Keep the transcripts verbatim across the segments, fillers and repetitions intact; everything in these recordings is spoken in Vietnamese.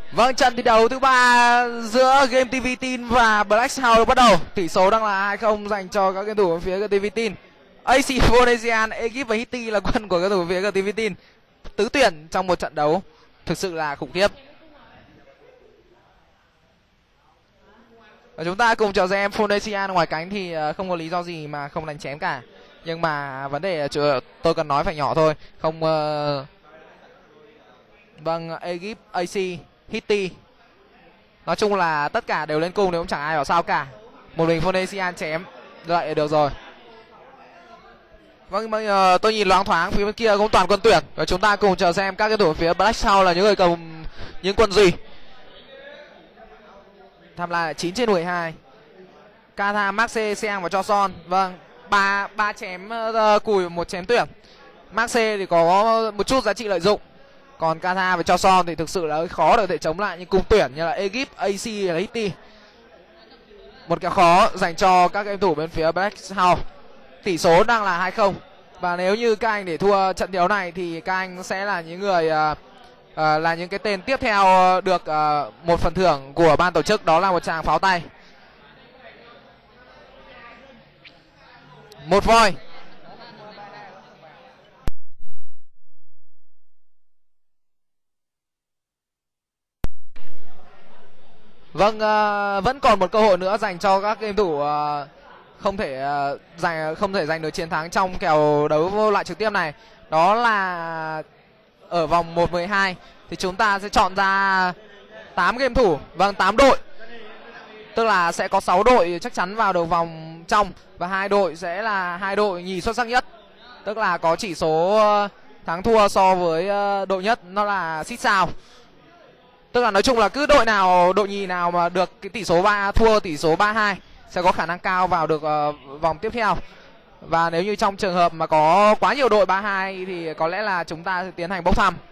Vâng, trận thi đấu thứ ba giữa game tê vê Teen và Black House bắt đầu. Tỷ số đang là hai không dành cho các game thủ bên phía tê vê Teen. a xê Vonesian, Ekip và Hitty là quân của các thủ bên phía tê vê Teen. Tứ tuyển trong một trận đấu thực sự là khủng khiếp. Và chúng ta cùng chờ xem Vonesian ngoài cánh thì không có lý do gì mà không đánh chém cả. Nhưng mà vấn đề tôi cần nói phải nhỏ thôi, không uh... Vâng, Ekip, a xê, Hitty. Nói chung là tất cả đều lên cung thì cũng chẳng ai bảo sao cả. Một mình Vonesian chém vậy được rồi. Vâng, bây giờ tôi nhìn loáng thoáng phía bên kia cũng toàn quân tuyển. Và chúng ta cùng chờ xem các cái thủ phía Black House là những người cầm những quân gì. Tham gia là chín trên mười hai. Kata, Maxe, Seang và Johnson. Vâng, ba ba chém uh, cùi một chém tuyển. Maxe thì có một chút giá trị lợi dụng. Còn Kata và Johnson thì thực sự là khó để thể chống lại những cung tuyển như là Ekip, a xê và Hitty. Một cái khó dành cho các game thủ bên phía Black House. Tỷ số đang là hai không. Và nếu như các anh để thua trận đấu này thì các anh sẽ là những người uh, uh, là những cái tên tiếp theo được uh, một phần thưởng của ban tổ chức, đó là một tràng pháo tay. Một voi. Vâng, uh, vẫn còn một cơ hội nữa dành cho các game thủ uh, không thể uh, giành không thể giành được chiến thắng trong kèo đấu loại trực tiếp này. Đó là ở vòng một mười hai thì chúng ta sẽ chọn ra tám game thủ, vâng tám đội. Tức là sẽ có sáu đội chắc chắn vào được vòng trong và hai đội sẽ là hai đội nhì xuất sắc nhất. Tức là có chỉ số thắng thua so với đội nhất nó là xít sao. Tức là nói chung là cứ đội nào, đội nhì nào mà được cái tỷ số ba thua tỷ số ba hai sẽ có khả năng cao vào được uh, vòng tiếp theo. Và nếu như trong trường hợp mà có quá nhiều đội ba hai thì có lẽ là chúng ta sẽ tiến hành bốc thăm.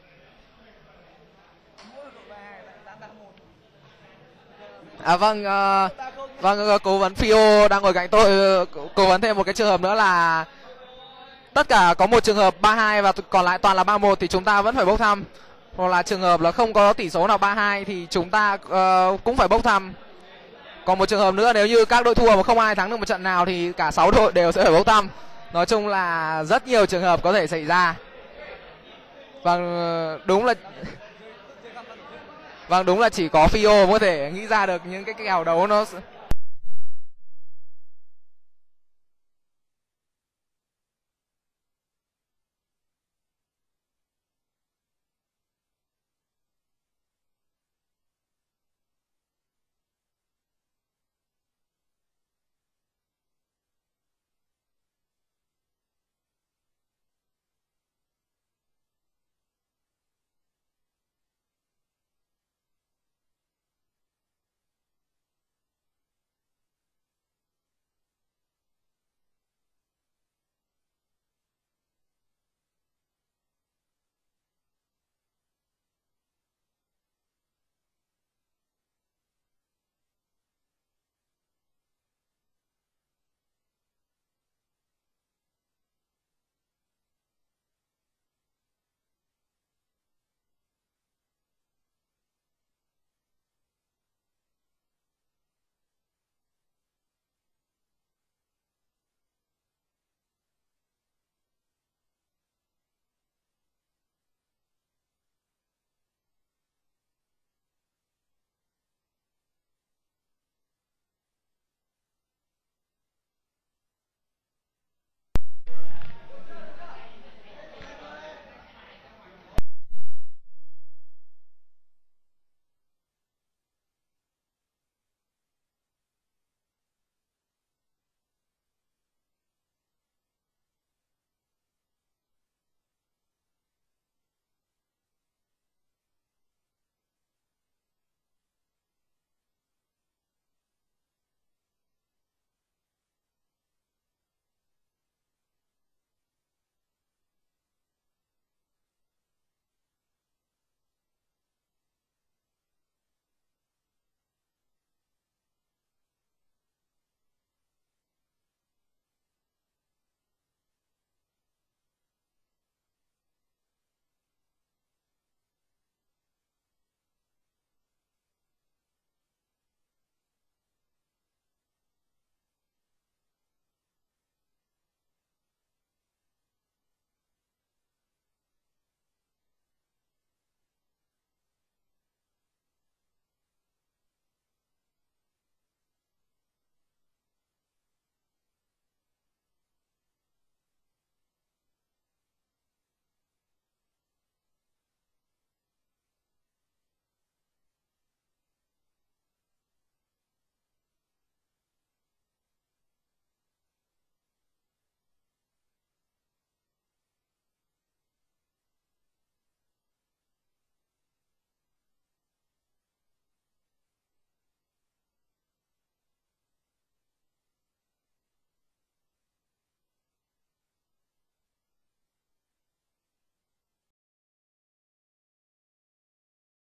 À vâng, uh, vâng cố vấn Fio đang ngồi cạnh tôi cố vấn thêm một cái trường hợp nữa là tất cả có một trường hợp ba hai và còn lại toàn là ba một thì chúng ta vẫn phải bốc thăm. Hoặc là trường hợp là không có tỷ số nào ba hai thì chúng ta uh, cũng phải bốc thăm. Còn một trường hợp nữa, nếu như các đội thua mà không ai thắng được một trận nào thì cả sáu đội đều sẽ phải bốc thăm. Nói chung là rất nhiều trường hợp có thể xảy ra. Vâng, đúng là Vâng, đúng là chỉ có Fio có thể nghĩ ra được những cái kèo đấu nó